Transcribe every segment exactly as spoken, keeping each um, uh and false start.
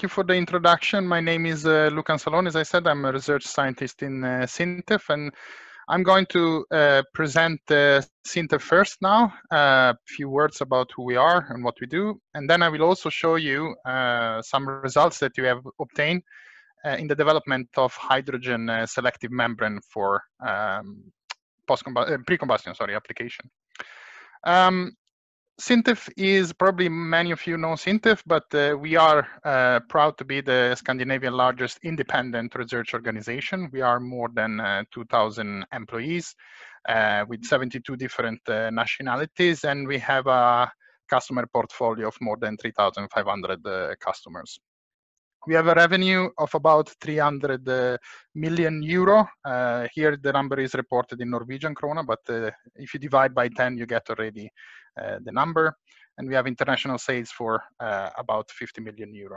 thank you for the introduction. My name is uh, Luca Anzalone. As I said, I'm a research scientist in uh, SINTEF, and I'm going to uh, present uh, SINTEF first now, a uh, few words about who we are and what we do, and then I will also show you uh, some results that you have obtained uh, in the development of hydrogen uh, selective membrane for um, post uh, pre-combustion sorry, application. Um, SINTEF is, probably many of you know SINTEF, but uh, we are uh, proud to be the Scandinavian largest independent research organization. We are more than uh, two thousand employees uh, with seventy-two different uh, nationalities, and we have a customer portfolio of more than three thousand five hundred uh, customers. We have a revenue of about three hundred uh, million euro. Uh, here the number is reported in Norwegian krona, but uh, if you divide by ten, you get already uh, the number. And we have international sales for uh, about fifty million euro.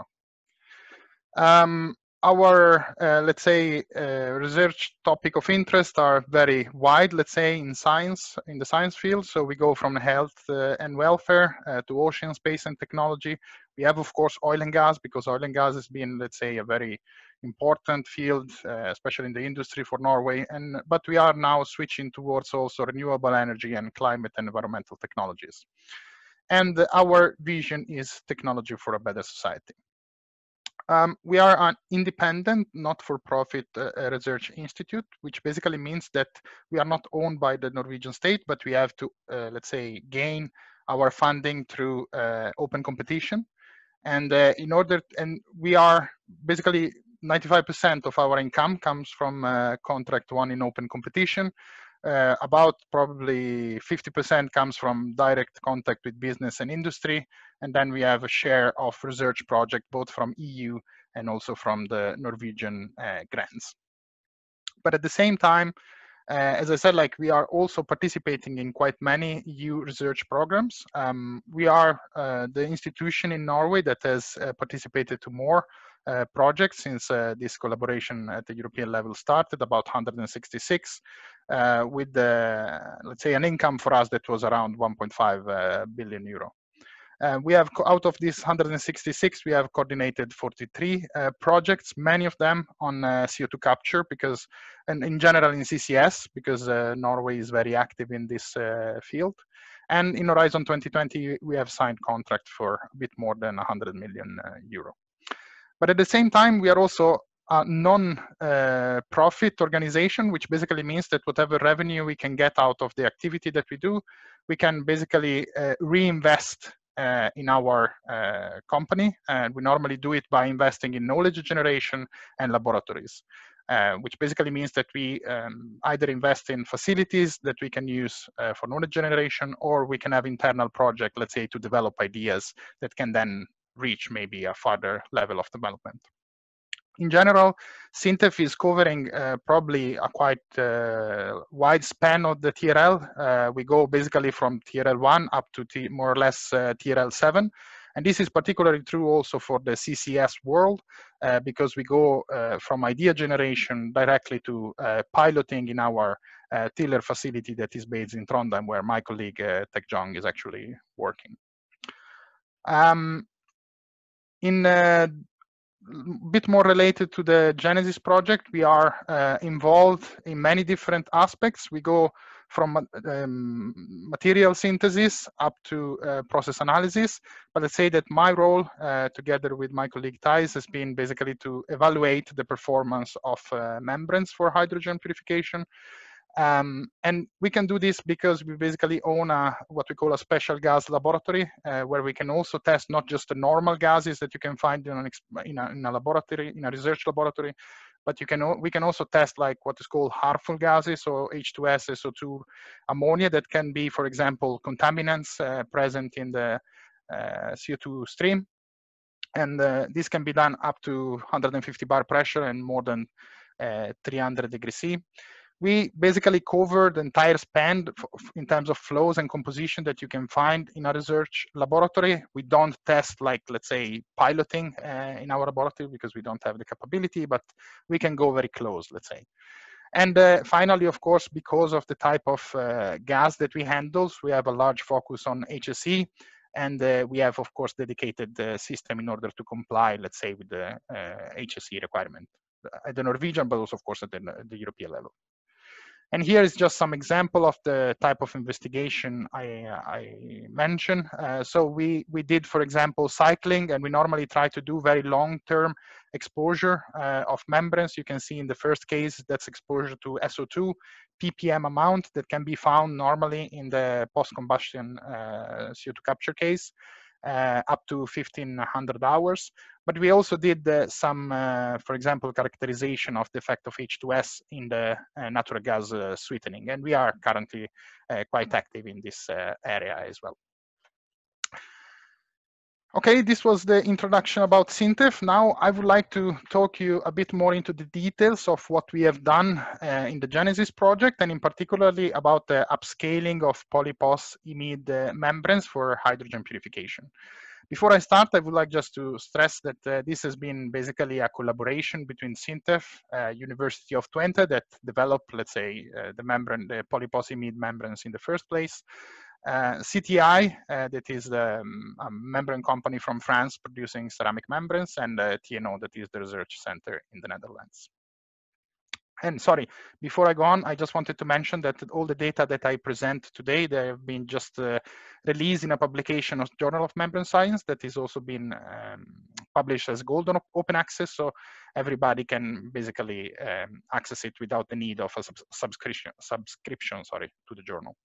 Um, our, uh, let's say, uh, research topic of interest are very wide, let's say, in science, in the science field. So we go from health uh, and welfare uh, to ocean, space, and technology. We have, of course, oil and gas, because oil and gas has been, let's say, a very important field, uh, especially in the industry for Norway. And but we are now switching towards also renewable energy and climate and environmental technologies. And our vision is technology for a better society. Um, we are an independent, not-for-profit uh, research institute, which basically means that we are not owned by the Norwegian state, but we have to, uh, let's say, gain our funding through uh, open competition. And uh, in order, and we are basically ninety-five percent of our income comes from uh, contract won in open competition. Uh, about probably fifty percent comes from direct contact with business and industry. And then we have a share of research project, both from E U and also from the Norwegian uh, grants. But at the same time, uh, as I said, like we are also participating in quite many E U research programs. Um, we are uh, the institution in Norway that has uh, participated to more Uh, projects since uh, this collaboration at the European level started, about one hundred sixty-six, uh, with the, let's say, an income for us that was around one point five uh, billion euro. Uh, we have, out of these one hundred sixty-six, we have coordinated forty-three uh, projects, many of them on uh, C O two capture, because, and in general in C C S, because uh, Norway is very active in this uh, field. And in Horizon twenty twenty, we have signed contract for a bit more than one hundred million uh, euro. But at the same time, we are also a non-profit uh, organization, which basically means that whatever revenue we can get out of the activity that we do, we can basically uh, reinvest uh, in our uh, company. And we normally do it by investing in knowledge generation and laboratories, uh, which basically means that we um, either invest in facilities that we can use uh, for knowledge generation, or we can have internal project, let's say, to develop ideas that can then reach maybe a further level of development. In general, SINTEF is covering uh, probably a quite uh, wide span of the T R L. Uh, we go basically from T R L one up to T more or less uh, T R L seven. And this is particularly true also for the C C S world, uh, because we go uh, from idea generation directly to uh, piloting in our uh, Tiller facility that is based in Trondheim, where my colleague uh, Taek Jong is actually working. Um, In a bit more related to the Genesis project, we are uh, involved in many different aspects. We go from um, material synthesis up to uh, process analysis. But let's say that my role, uh, together with my colleague Thijs, has been basically to evaluate the performance of uh, membranes for hydrogen purification. Um, and we can do this because we basically own a, what we call a special gas laboratory, uh, where we can also test not just the normal gases that you can find in, an, in, a, in a laboratory, in a research laboratory, but you can we can also test like what is called harmful gases, so H two S, S O two, ammonia, that can be, for example, contaminants uh, present in the uh, C O two stream. And uh, this can be done up to one hundred fifty bar pressure and more than uh, three hundred degrees C. We basically cover the entire span in terms of flows and composition that you can find in a research laboratory. We don't test, like, let's say, piloting uh, in our laboratory because we don't have the capability, but we can go very close, let's say. And uh, finally, of course, because of the type of uh, gas that we handle, we have a large focus on H S E And uh, we have, of course, dedicated uh, system in order to comply, let's say, with the uh, H S E requirement at the Norwegian, but also, of course, at the, the European level. And here is just some example of the type of investigation I, I mentioned. Uh, so we, we did, for example, cycling, and we normally try to do very long-term exposure uh, of membranes. You can see in the first case, that's exposure to S O two, ppm amount that can be found normally in the post-combustion uh, C O two capture case. Uh, up to fifteen hundred hours. But we also did uh, some, uh, for example, characterization of the effect of H two S in the uh, natural gas uh, sweetening. And we are currently uh, quite active in this uh, area as well. Okay, this was the introduction about SINTEF. Now I would like to talk you a bit more into the details of what we have done uh, in the Genesis project, and in particularly about the upscaling of polyPOS imide uh, membranes for hydrogen purification. Before I start, I would like just to stress that uh, this has been basically a collaboration between SINTEF, uh, University of Twente, that developed, let's say, uh, the membrane, the polyPOS imide membranes in the first place, Uh, C T I, uh, that is the um, a membrane company from France producing ceramic membranes, and uh, T N O, that is the research center in the Netherlands. And sorry, before I go on, I just wanted to mention that all the data that I present today, they have been just uh, released in a publication of Journal of Membrane Science that is also been um, published as gold on open access, so everybody can basically um, access it without the need of a sub subscription, subscription sorry, to the journal.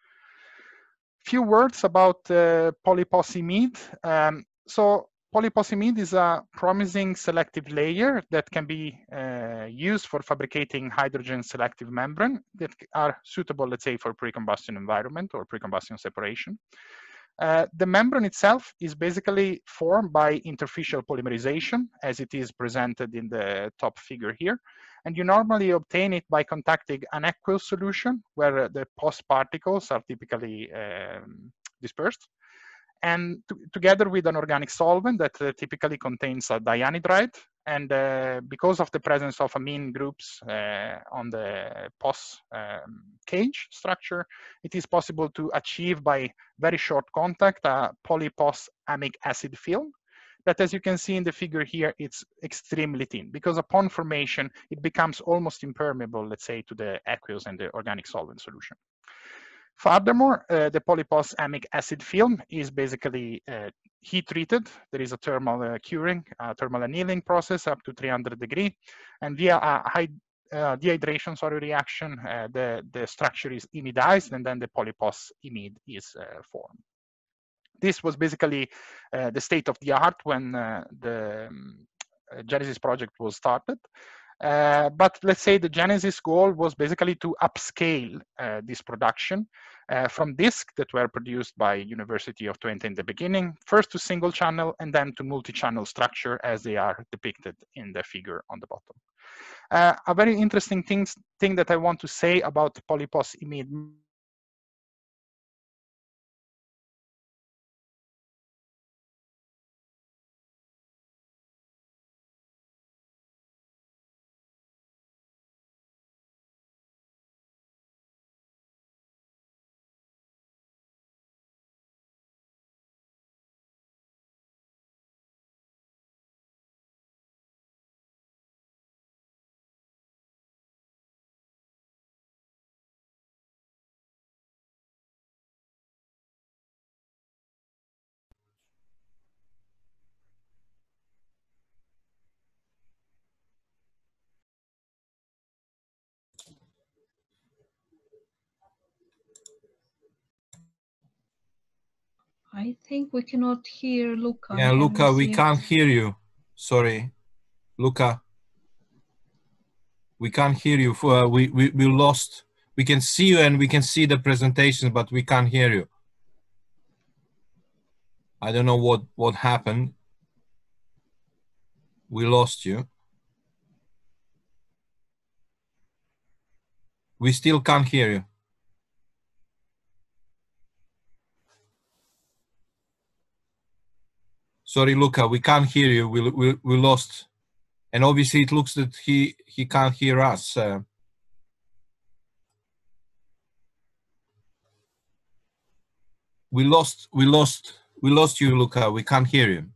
Few words about uh, polyPOS imide. Um, so polyPOS imide is a promising selective layer that can be uh, used for fabricating hydrogen selective membrane that are suitable, let's say, for pre-combustion environment or pre-combustion separation. Uh, the membrane itself is basically formed by interfacial polymerization, as it is presented in the top figure here. And you normally obtain it by contacting an aqueous solution where the POS particles are typically um, dispersed, and together with an organic solvent that uh, typically contains a dianhydride. And uh, because of the presence of amine groups uh, on the POS um, cage structure, it is possible to achieve by very short contact a polyPOS amic acid film that, as you can see in the figure here, it's extremely thin, because upon formation, it becomes almost impermeable, let's say, to the aqueous and the organic solvent solution. Furthermore, uh, the polyPOS amic acid film is basically uh, heat treated. There is a thermal uh, curing, a thermal annealing process up to three hundred degree, and via a high uh, dehydration sorry, reaction, uh, the, the structure is imidized, and then the polyPOS imide is uh, formed. This was basically uh, the state of the art when uh, the um, Genesis project was started. Uh, but let's say the Genesis goal was basically to upscale uh, this production uh, from discs that were produced by University of Twente in the beginning, first to single channel and then to multi-channel structure as they are depicted in the figure on the bottom. Uh, a very interesting thing, thing that I want to say about polyPOS imide I think we cannot hear Luca. Yeah, Can Luca, we we can't hear you. Sorry, Luca. We can't hear you. Uh, we, we, we lost. We can see you and we can see the presentation, but we can't hear you. I don't know what, what happened. We lost you. We still can't hear you. Sorry, Luca, we can't hear you. We, we, we lost. And obviously it looks that he, he can't hear us. Uh, we lost, we lost we lost you, Luca. We can't hear you.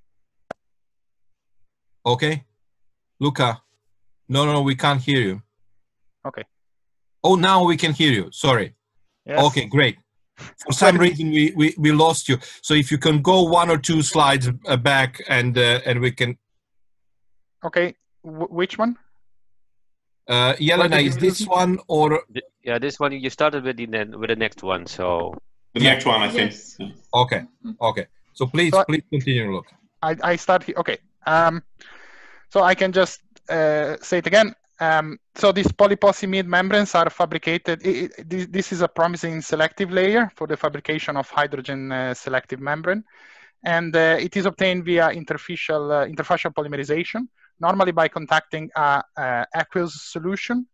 Okay, Luca. No, no, we can't hear you. Okay. Oh, now we can hear you. Sorry. Yes. Okay, great. For some reason, we, we, we lost you. So if you can go one or two slides uh, back, and uh, and we can. Okay, w which one? Uh, Yelena, is this one or? Yeah, this one you started with the with the next one. So The Yeah. next one, I think. Yes. Okay, okay. So please, So- please continue, Luca. I, I start here. Okay. Um, so I can just uh, say it again. Um, so these polyposimide membranes are fabricated. It, it, this, this is a promising selective layer for the fabrication of hydrogen uh, selective membrane. And uh, it is obtained via interfacial, uh, interfacial polymerization, normally by contacting a, a aqueous solution,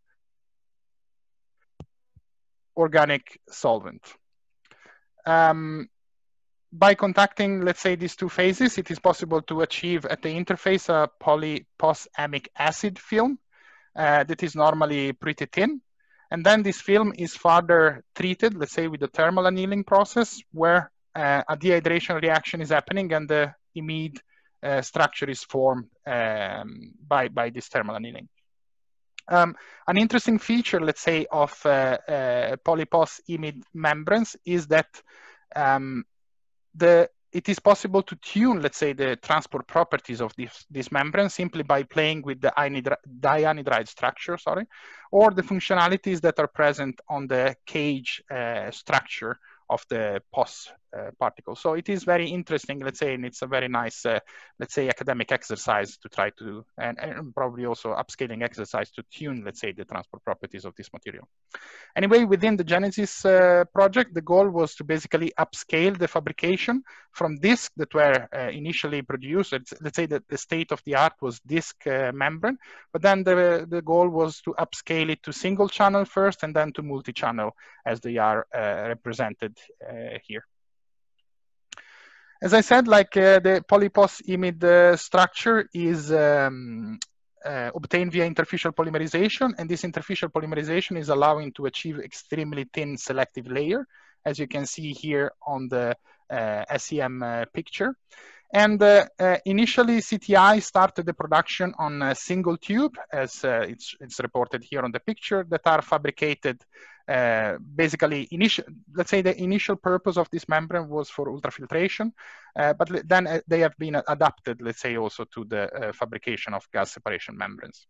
organic solvent. Um, by contacting, let's say, these two phases, it is possible to achieve at the interface a polyposamic acid film uh, that is normally pretty thin. And then this film is further treated, let's say, with the thermal annealing process, where uh, a dehydration reaction is happening and the imide uh, structure is formed um, by, by this thermal annealing. Um, an interesting feature, let's say, of uh, uh, polypos imide membranes is that um, the it is possible to tune, let's say, the transport properties of this, this membrane simply by playing with the dianhydride structure, sorry, or the functionalities that are present on the cage uh, structure of the P O S uh, particle. So it is very interesting, let's say, and it's a very nice, uh, let's say, academic exercise to try to, and, and probably also upscaling exercise to tune, let's say, the transport properties of this material. Anyway, within the Genesis uh, project, the goal was to basically upscale the fabrication from discs that were uh, initially produced. It's, let's say that the state of the art was disc uh, membrane, but then the, the goal was to upscale it to single channel first and then to multi-channel as they are uh, represented uh, here. As I said, like uh, the polypos imide uh, structure is um, uh, obtained via interfacial polymerization, and this interfacial polymerization is allowing to achieve extremely thin selective layer, as you can see here on the uh, S E M uh, picture. And uh, uh, initially, C T I started the production on a single tube, as uh, it's, it's reported here on the picture, that are fabricated uh, basically, initial, let's say the initial purpose of this membrane was for ultrafiltration, uh, but then uh, they have been adapted, let's say, also to the uh, fabrication of gas separation membranes.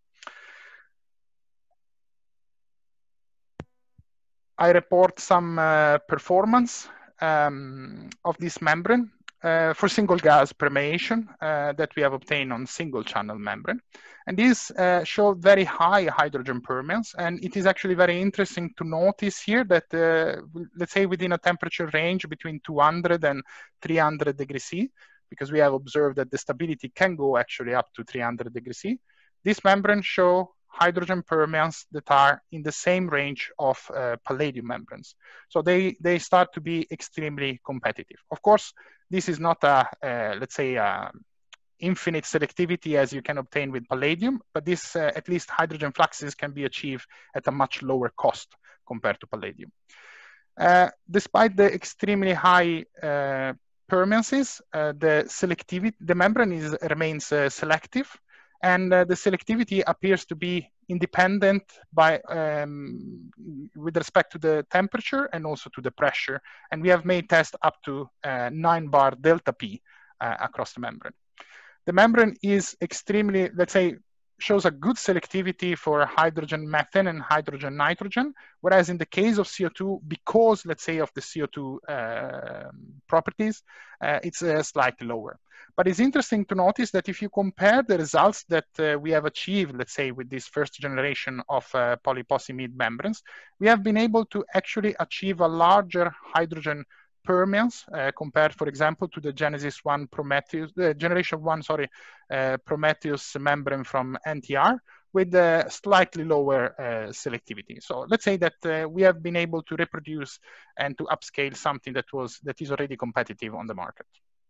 I report some uh, performance um, of this membrane. Uh, for single gas permeation uh, that we have obtained on single channel membrane. And these uh, show very high hydrogen permeance. And it is actually very interesting to notice here that, uh, let's say within a temperature range between two hundred and three hundred degrees C, because we have observed that the stability can go actually up to three hundred degrees C, this membrane show hydrogen permeance that are in the same range of uh, palladium membranes. So they, they start to be extremely competitive. Of course, this is not a, uh, let's say, uh, infinite selectivity as you can obtain with palladium, but this, uh, at least hydrogen fluxes can be achieved at a much lower cost compared to palladium. Uh, despite the extremely high uh, permeances, uh, the selectivity, the membrane is, remains uh, selective, and uh, the selectivity appears to be independent by um, with respect to the temperature and also to the pressure. And we have made tests up to uh, nine bar delta P uh, across the membrane. The membrane is extremely, let's say, shows a good selectivity for hydrogen methane and hydrogen nitrogen, whereas in the case of C O two, because, let's say, of the C O two uh, properties, uh, it's uh, slightly lower. But it's interesting to notice that if you compare the results that uh, we have achieved, let's say, with this first generation of uh, polyposimide membranes, we have been able to actually achieve a larger hydrogen permeance uh, compared, for example, to the Genesis one Prometheus, uh, generation one, sorry, uh, Prometheus membrane from N T R with a slightly lower uh, selectivity. So let's say that uh, we have been able to reproduce and to upscale something that was that is already competitive on the market.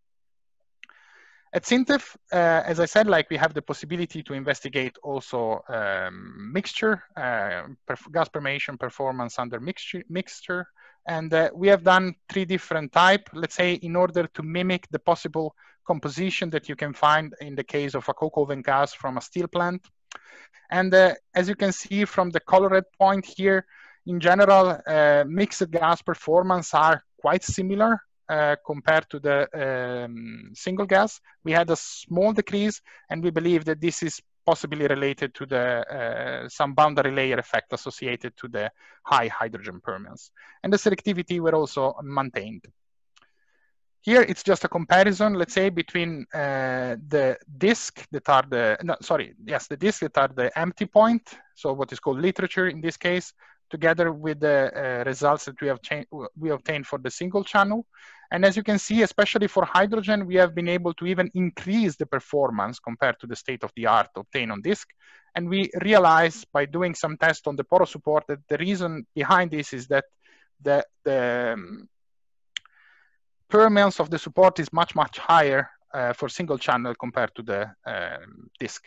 At SINTEF, uh, as I said, like we have the possibility to investigate also um, mixture, uh, gas permeation performance under mixture, mixture And uh, we have done three different types, let's say, in order to mimic the possible composition that you can find in the case of a coke oven gas from a steel plant. And uh, as you can see from the colored point here, in general, uh, mixed gas performance are quite similar uh, compared to the um, single gas. We had a small decrease, and we believe that this is possibly related to the uh, some boundary layer effect associated to the high hydrogen permeance. And the selectivity were also maintained. Here, it's just a comparison, let's say, between uh, the disk that are the, no, sorry, yes, the disk that are the empty point, so what is called literature in this case, together with the uh, results that we have we obtained for the single channel. And as you can see, especially for hydrogen, we have been able to even increase the performance compared to the state of the art obtained on disk. And we realized by doing some tests on the porous support that the reason behind this is that the, the um, permeance of the support is much, much higher uh, for single channel compared to the um, disk.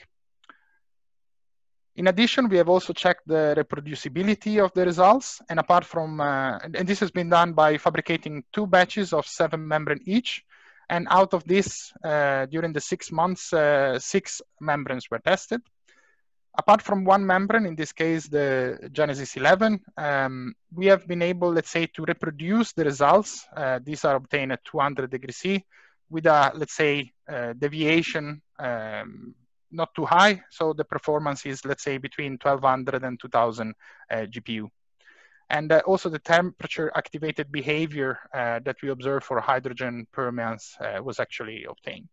In addition, we have also checked the reproducibility of the results. And apart from, uh, and this has been done by fabricating two batches of seven membrane each. And out of this, uh, during the six months, uh, six membranes were tested. Apart from one membrane, in this case, the Genesis eleven, um, we have been able, let's say, to reproduce the results. Uh, these are obtained at two hundred degrees C with a, let's say, uh, deviation um, not too high. So the performance is, let's say, between twelve hundred and two thousand uh, G P U. And uh, also the temperature activated behavior uh, that we observed for hydrogen permeance uh, was actually obtained.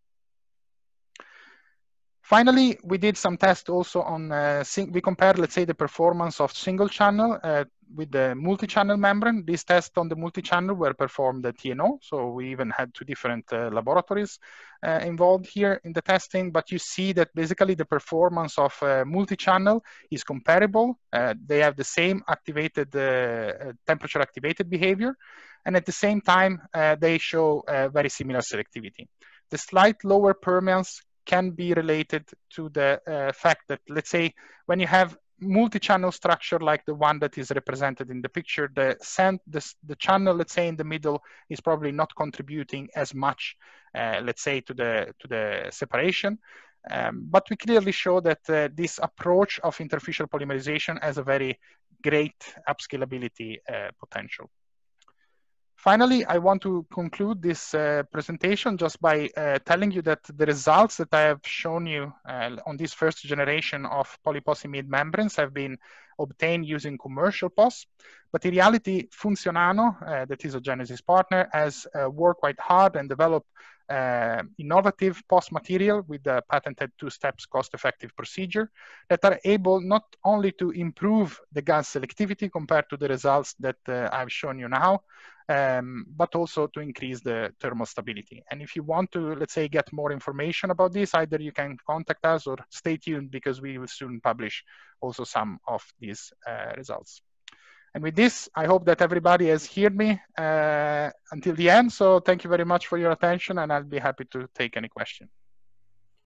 Finally, we did some tests also on, uh, we compared, let's say, the performance of single channel uh, with the multi-channel membrane. These tests on the multi-channel were performed at T N O, so we even had two different uh, laboratories uh, involved here in the testing, but you see that basically the performance of uh, multi-channel is comparable. Uh, they have the same activated, uh, temperature activated behavior, and at the same time, uh, they show uh, very similar selectivity. The slight lower permeance can be related to the uh, fact that, let's say, when you have multi-channel structure like the one that is represented in the picture, the, send, the, the channel, let's say, in the middle is probably not contributing as much, uh, let's say, to the, to the separation. Um, but we clearly show that uh, this approach of interfacial polymerization has a very great upscalability uh, potential. Finally, I want to conclude this uh, presentation just by uh, telling you that the results that I have shown you uh, on this first generation of polyposimide membranes have been obtained using commercial P O S. But in reality, Funzionano, uh, that is a Genesis partner, has uh, worked quite hard and developed uh, innovative P O S material with the patented two steps cost-effective procedure that are able not only to improve the gas selectivity compared to the results that uh, I've shown you now, Um, but also to increase the thermal stability. And if you want to, let's say, get more information about this, either you can contact us or stay tuned because we will soon publish also some of these uh, results. And with this, I hope that everybody has heard me uh, until the end. So thank you very much for your attention, and I'll be happy to take any question.